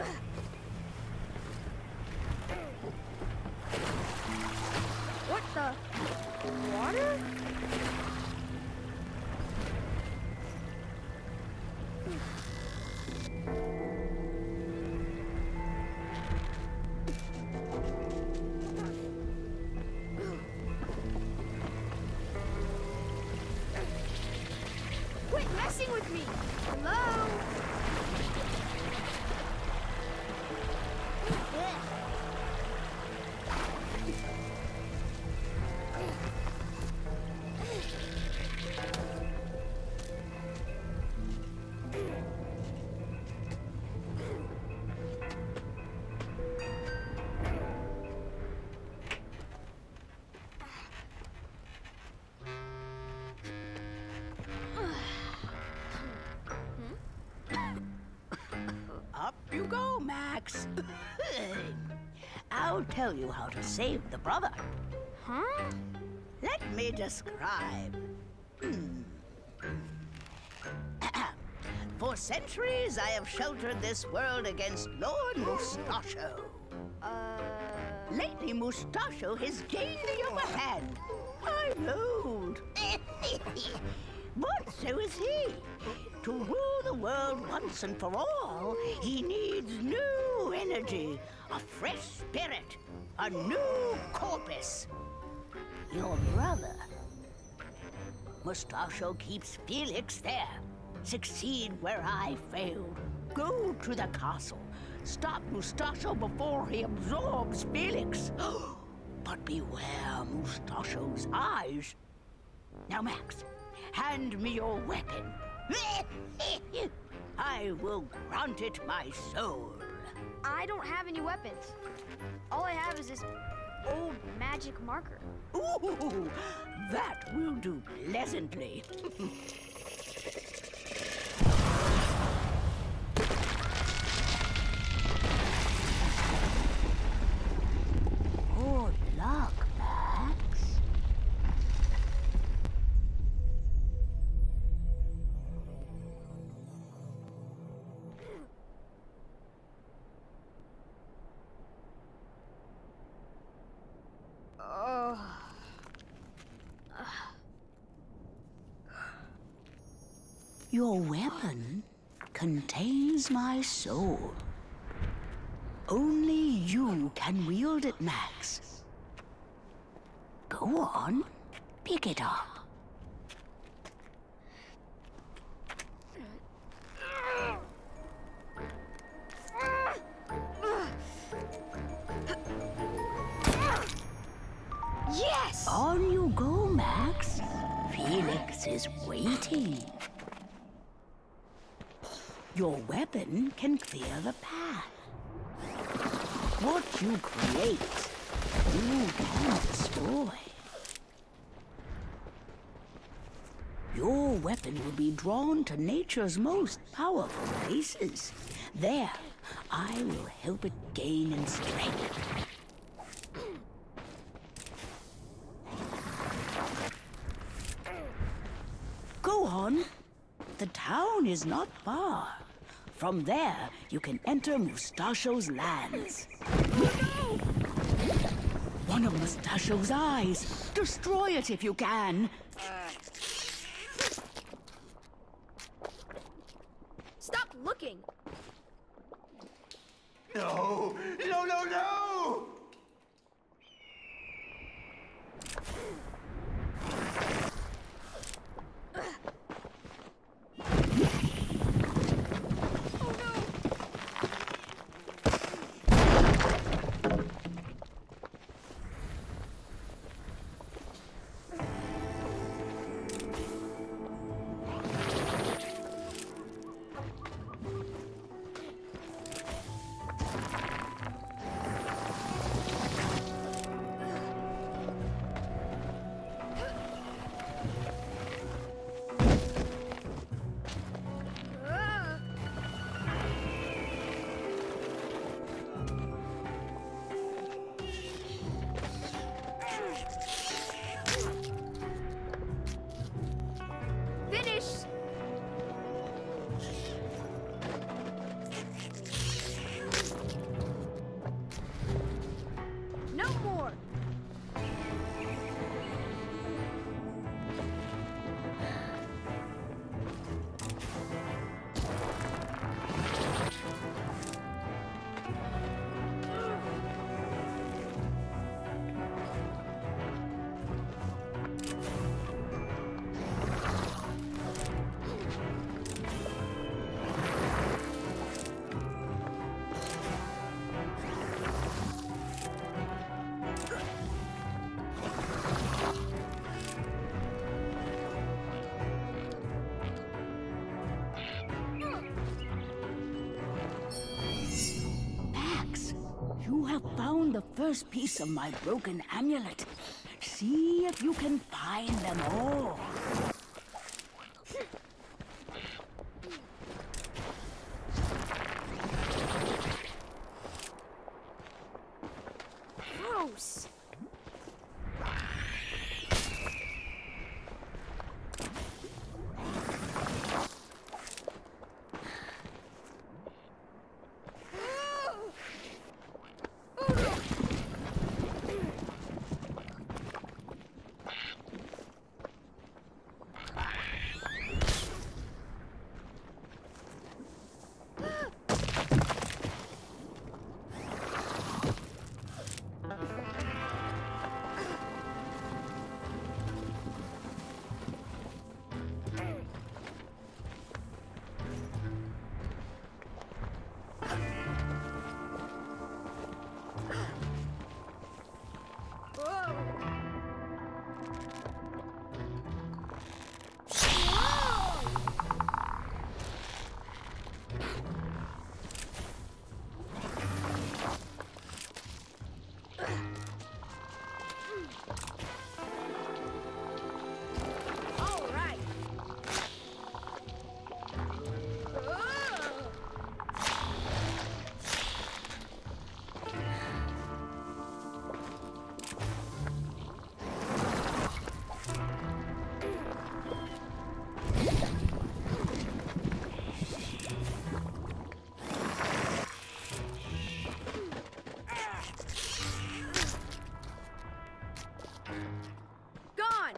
What the? Water? Quit messing with me! Hello? Up you go, Max. I'll tell you how to save the brother. Huh? Let me describe. For centuries, I have sheltered this world against Lord Mustachio. Lately, Mustachio has gained the upper hand. I'm old. But so is he. To rule the world once and for all, he needs new energy, a fresh spirit, a new corpus. Your brother. Mustachio keeps Felix there. Succeed where I failed. Go to the castle. Stop Mustachio before he absorbs Felix. But beware Mustachio's eyes. Now, Max, hand me your weapon. I will grant it my soul. I don't have any weapons. All I have is this old magic marker. Ooh, that will do pleasantly. Good luck, Max. Your weapon contains my soul. Only you can wield it, Max. Go on, pick it up. Yes! On you go, Max. Felix is waiting. Your weapon can clear the path. What you create, you can destroy. Your weapon will be drawn to nature's most powerful places. There, I will help it gain in strength. Go on. The town is not far. From there, you can enter Mustachio's lands. One of Mustachio's eyes. Destroy it if you can. Stop looking! No! No, no, no! have found the first piece of my broken amulet. See if you can find them all. Gross. Gone.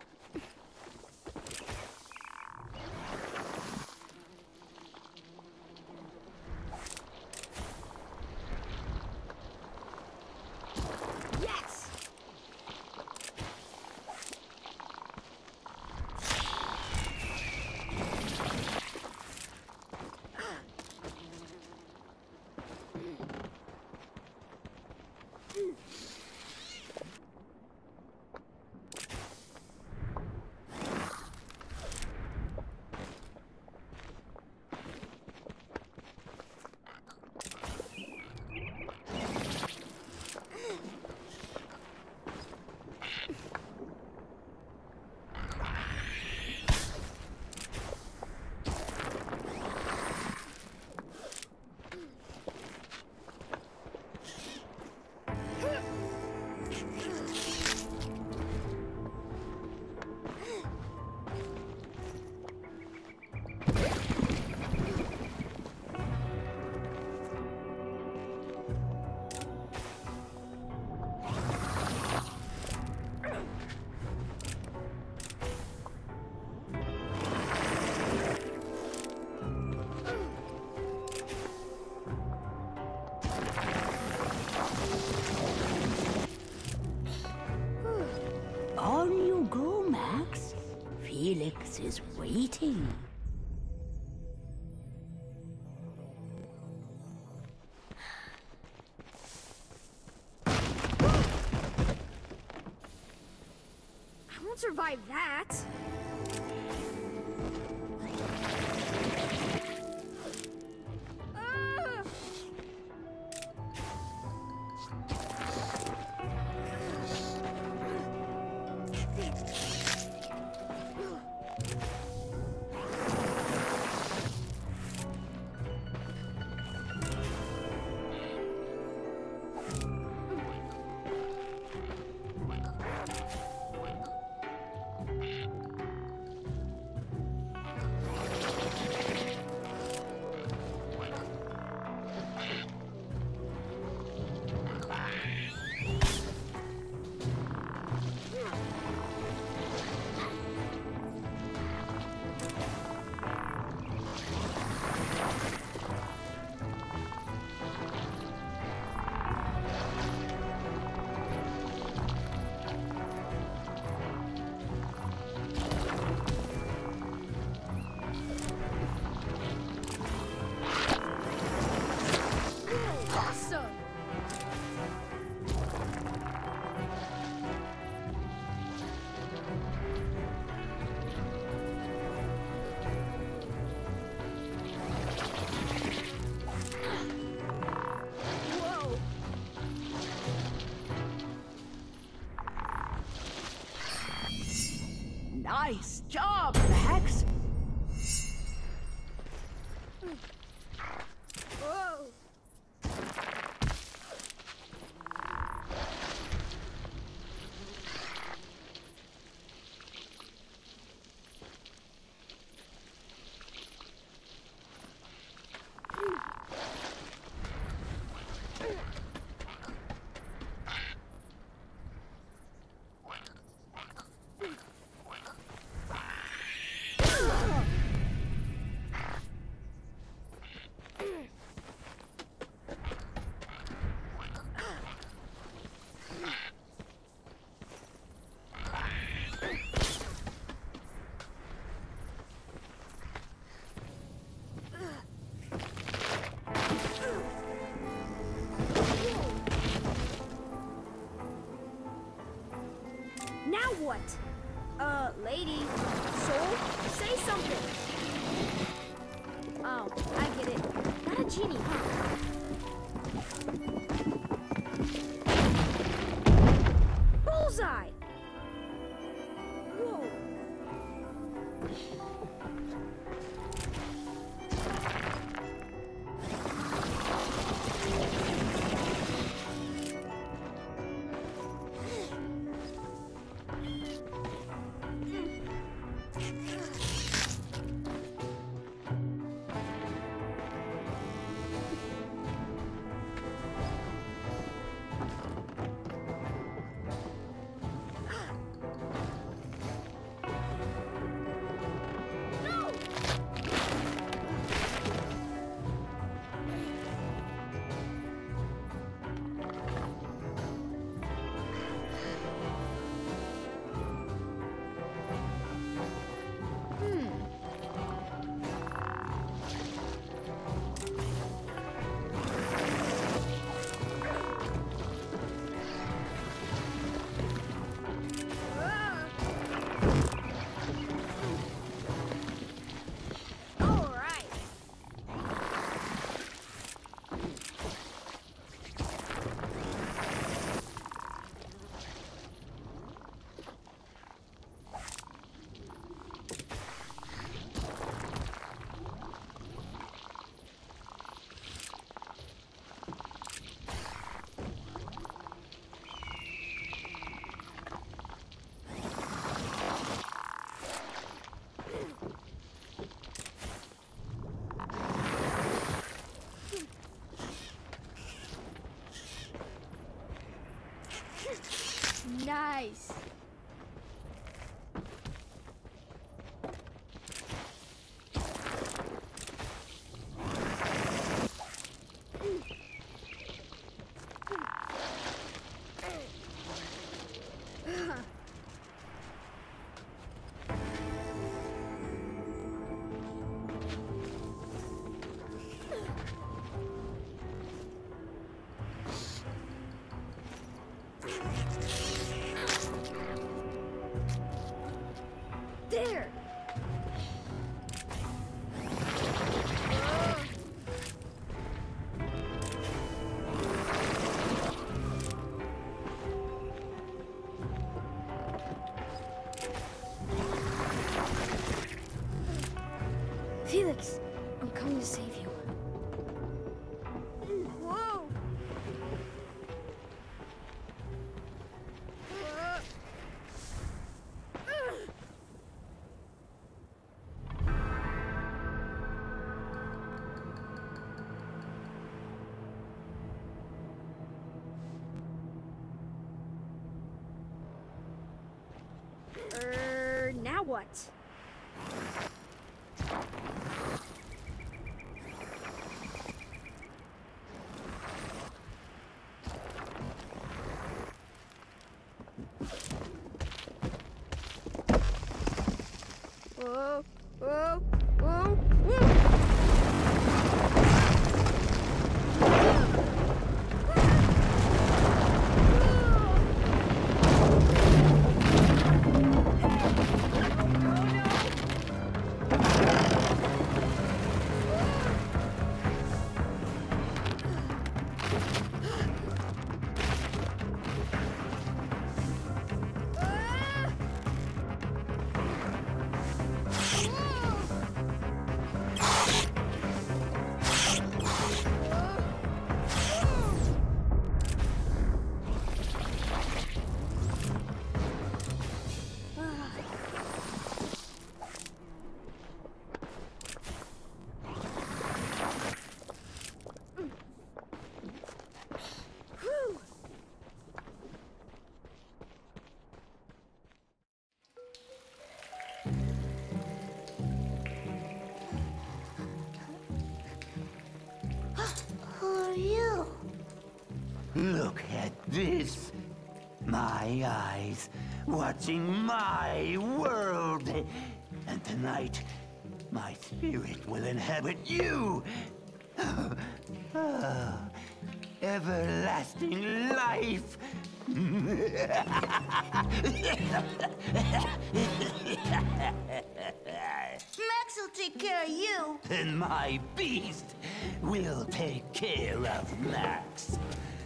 Yes. On you go, Max. Felix is waiting. I won't survive that. Ah! Nice. There! Felix, I'm coming to save you. Whoa! Now what? Whoa, whoa, whoa, whoa! Look at this. My eyes watching my world. And tonight, my spirit will inhabit you. Everlasting life. Max will take care of you. And my beast will take care of Max.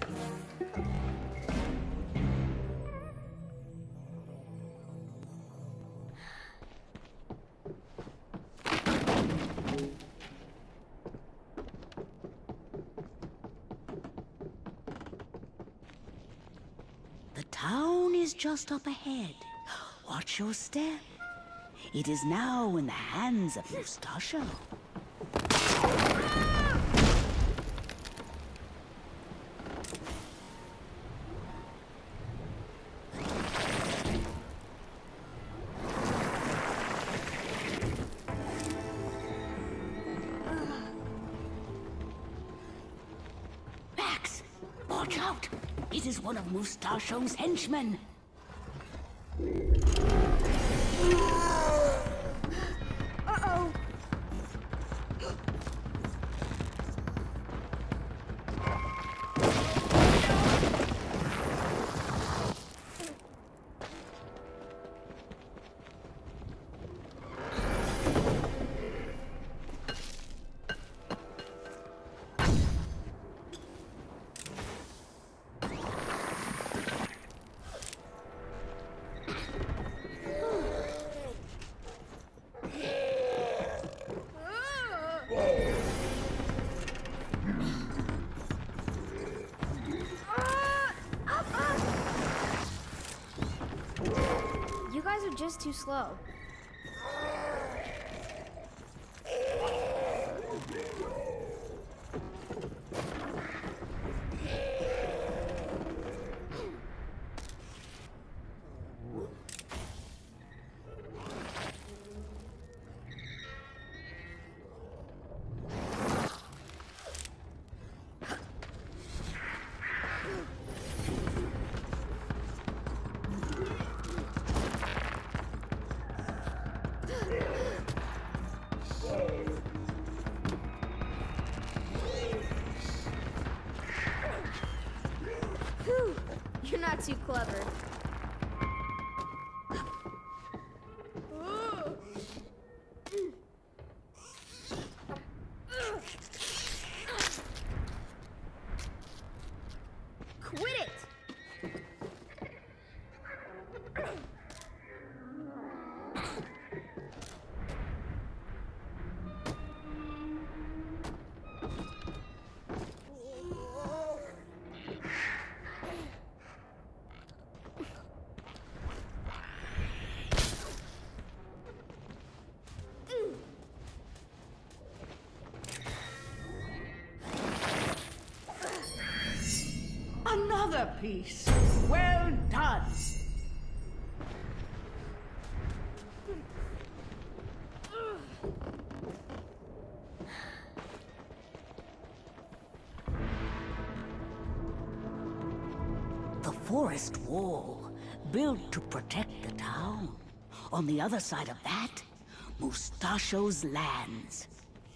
The town is just up ahead. Watch your step. It is now in the hands of Mustachio. Max, watch out! It is one of Mustachio's henchmen. Uh-oh. You guys are just too slow. You're not too clever. Quit it! Another piece. Well done. The forest wall, built to protect the town. On the other side of that, Mustachio's lands.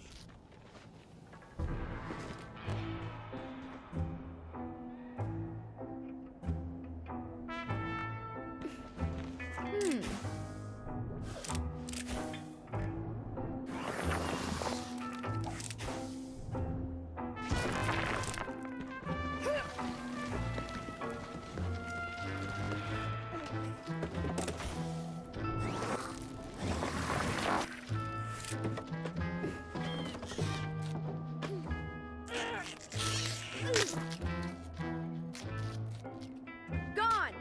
Gone!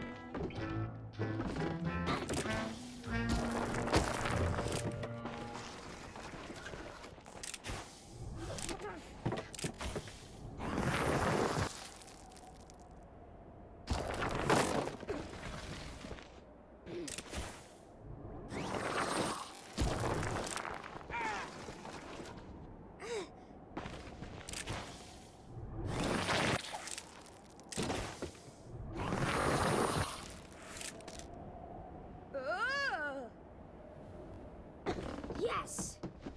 Yes!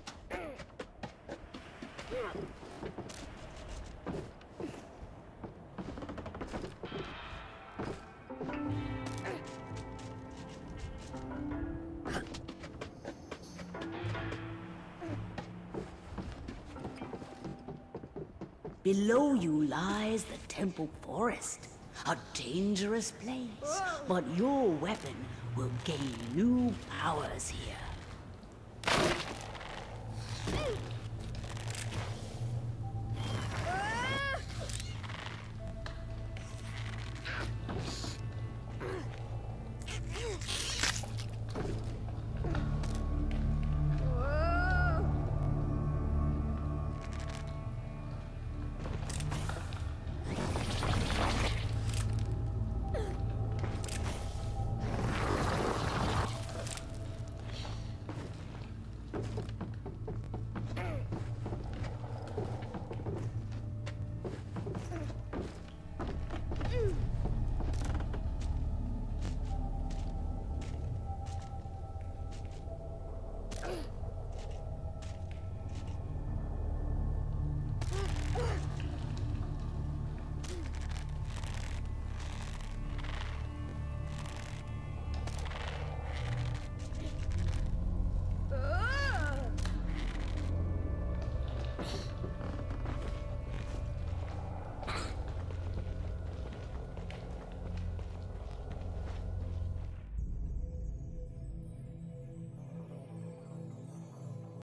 Below you lies the Temple Forest, a dangerous place. But your weapon will gain new powers here.